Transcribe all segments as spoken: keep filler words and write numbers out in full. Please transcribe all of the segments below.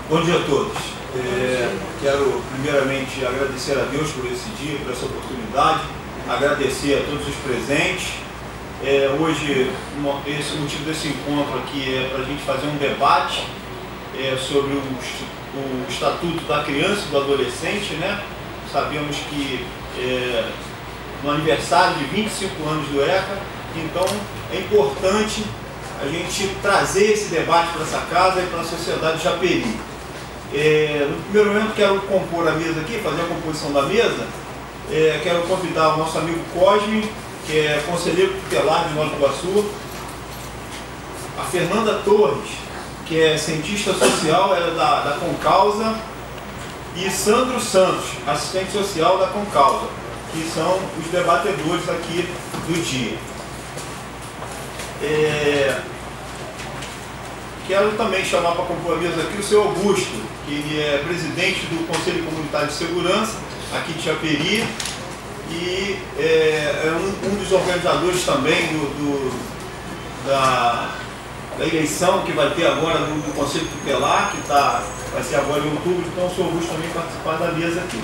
Bom dia a todos. É, quero primeiramente agradecer a Deus por esse dia, por essa oportunidade, agradecer a todos os presentes. É, hoje, esse, o motivo desse encontro aqui é para a gente fazer um debate é, sobre o, o Estatuto da Criança e do Adolescente, né? Sabemos que é, no aniversário de vinte e cinco anos do ECA, então é importante a gente trazer esse debate para essa casa e para a sociedade de Japeri. É, no primeiro momento quero compor a mesa aqui, fazer a composição da mesa. É, quero convidar o nosso amigo Cosme, que é conselheiro tutelar de Nova Iguaçu, a Fernanda Torres, que é cientista social, ela é da, da Concausa, e Sandro Santos, assistente social da Concausa, que são os debatedores aqui do dia. É, quero também chamar para compor a mesa aqui o seu Augusto, que ele é presidente do Conselho Comunitário de Segurança aqui de Japeri e é, é um, um dos organizadores também do, do, da, da eleição que vai ter agora do, do Conselho Tutelar, que tá, vai ser agora em outubro, então o seu Augusto também participar da mesa aqui.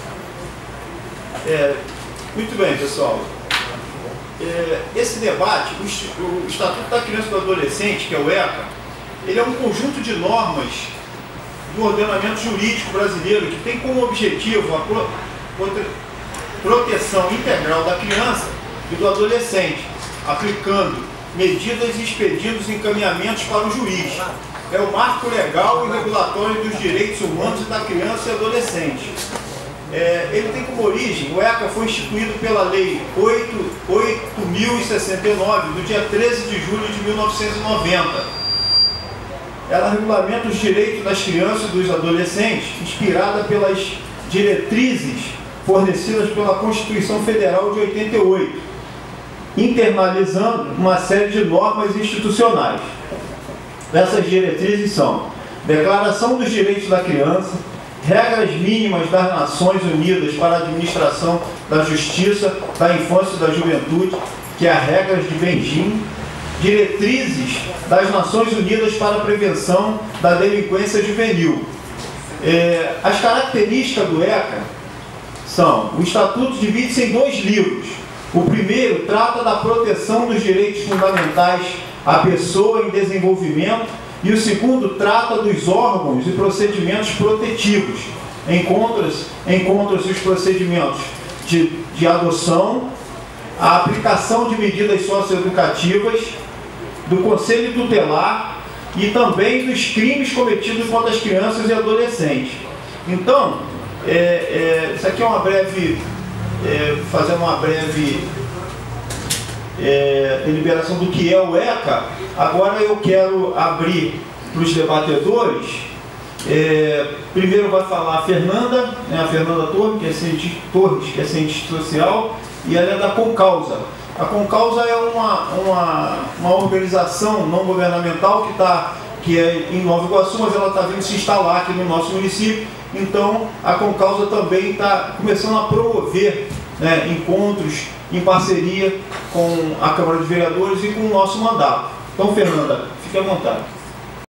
É, muito bem, pessoal. É, esse debate, o, o Estatuto da Criança e do Adolescente, que é o ECA, ele é um conjunto de normas do ordenamento jurídico brasileiro que tem como objetivo a pro, prote, proteção integral da criança e do adolescente, aplicando medidas e expedindo os encaminhamentos para o juiz. É o marco legal e regulatório dos direitos humanos da criança e adolescente. É, ele tem como origem, o ECA foi instituído pela Lei oito mil e sessenta e nove, do dia treze de julho de mil novecentos e noventa. Ela regulamenta os direitos das crianças e dos adolescentes, inspirada pelas diretrizes fornecidas pela Constituição Federal de oitenta e oito, internalizando uma série de normas institucionais. Essas diretrizes são: Declaração dos Direitos da Criança, regras mínimas das Nações Unidas para a administração da justiça, da infância e da juventude, que é a regras de Benjim, diretrizes das Nações Unidas para a prevenção da delinquência juvenil. É, as características do ECA são: o Estatuto divide-se em dois livros. O primeiro trata da proteção dos direitos fundamentais à pessoa em desenvolvimento, e o segundo trata dos órgãos e procedimentos protetivos. Encontra-se encontra-se os procedimentos de, de adoção, a aplicação de medidas socioeducativas, do Conselho Tutelar e também dos crimes cometidos contra as crianças e adolescentes. Então, é, é, isso aqui é uma breve, é, fazer uma breve é, deliberação do que é o ECA. Agora eu quero abrir para os debatedores. É, primeiro vai falar a Fernanda, né, a Fernanda Torres, que é cientista, Torres, que é cientista social, e ela é da Concausa. A Concausa é uma, uma, uma organização não governamental que, está que é em Nova Iguaçu, mas ela está vindo se instalar aqui no nosso município. Então a Concausa também está começando a promover, né, encontros em parceria com a Câmara de Vereadores e com o nosso mandato. Então, Fernanda, fique à vontade.